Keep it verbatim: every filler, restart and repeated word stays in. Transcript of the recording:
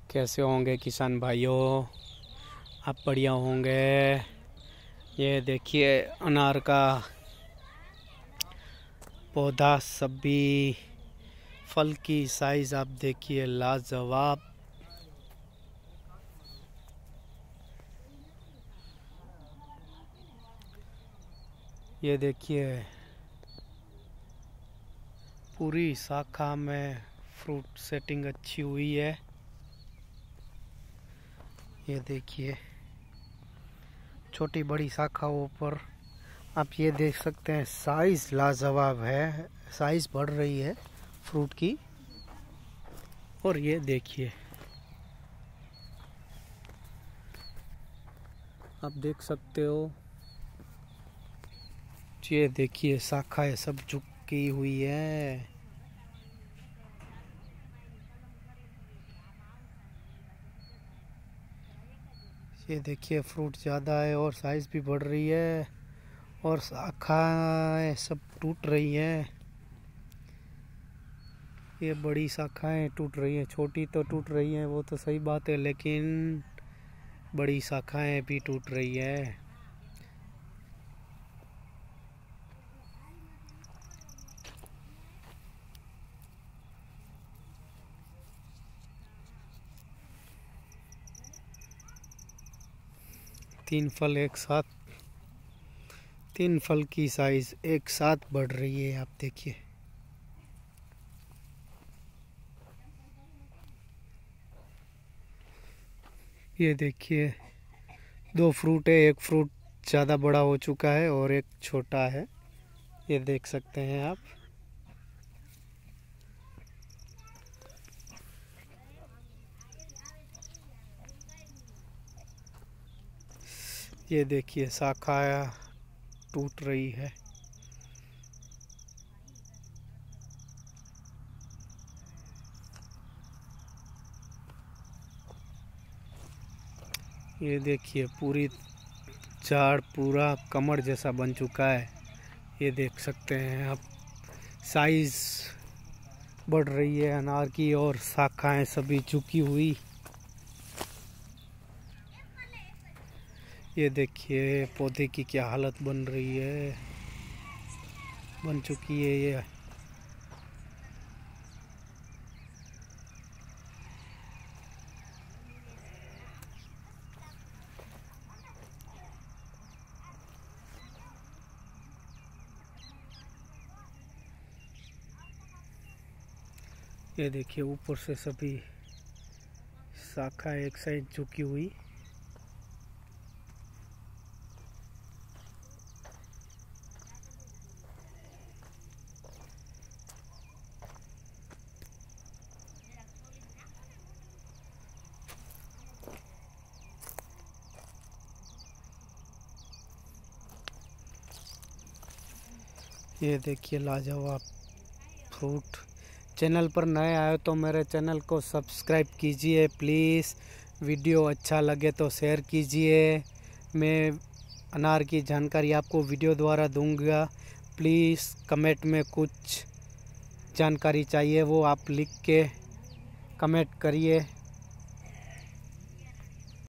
कैसे होंगे किसान भाइयों? आप बढ़िया होंगे। ये देखिए अनार का पौधा, सभी फल की साइज आप देखिए, लाजवाब। ये देखिए पूरी शाखा में फ्रूट सेटिंग अच्छी हुई है। ये देखिए छोटी बड़ी शाखाओं पर आप ये देख सकते हैं, साइज लाजवाब है, साइज बढ़ रही है फ्रूट की। और ये देखिए आप देख सकते हो, ये देखिए शाखाएं सब झुकी हुई है। ये देखिए फ्रूट ज़्यादा है और साइज भी बढ़ रही है और शाखाएं सब टूट रही हैं। ये बड़ी शाखाएं टूट रही हैं, छोटी तो टूट रही हैं वो तो सही बात है, लेकिन बड़ी शाखाएं भी टूट रही है। तीन फल एक साथ, तीन फल की साइज एक साथ बढ़ रही है, आप देखिए। ये देखिए दो फ्रूट है, एक फ्रूट ज़्यादा बड़ा हो चुका है और एक छोटा है, ये देख सकते हैं आप। ये देखिए शाखा टूट रही है। ये देखिए पूरी झाड़ पूरा कमर जैसा बन चुका है, ये देख सकते हैं आप। साइज बढ़ रही है अनार की और शाखाएं सभी झुकी हुई। ये देखिए पौधे की क्या हालत बन रही है, बन चुकी है ये। ये देखिए ऊपर से सभी शाखा एक साइड झुकी हुई। ये देखिए लाजवाब फ्रूट। चैनल पर नए आए तो मेरे चैनल को सब्सक्राइब कीजिए प्लीज़। वीडियो अच्छा लगे तो शेयर कीजिए। मैं अनार की जानकारी आपको वीडियो द्वारा दूंगा। प्लीज़ कमेंट में कुछ जानकारी चाहिए वो आप लिख के कमेंट करिए।